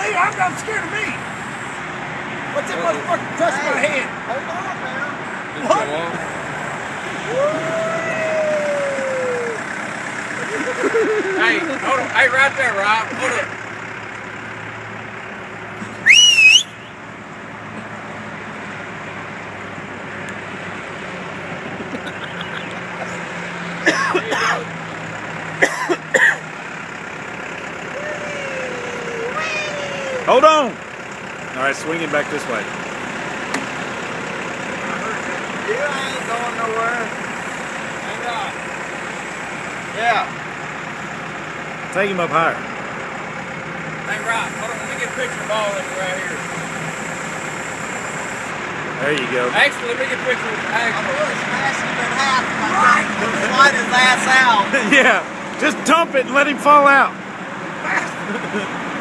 believe it. I'm scared of me. What's that motherfucker touching my head? Hold on, man. What? Hey, hold on. Hey, right there, Rob. Hold up. Hold on. All right, swing it back this way. You ain't going nowhere. Hang on. Yeah. Take him up higher. Hey, Rob, hold on. Let me get a picture of all of it right here. There you go. Actually, let me get a picture of I'm really smashing him in half. Right. Slide his ass out. Yeah, just dump it and let him fall out.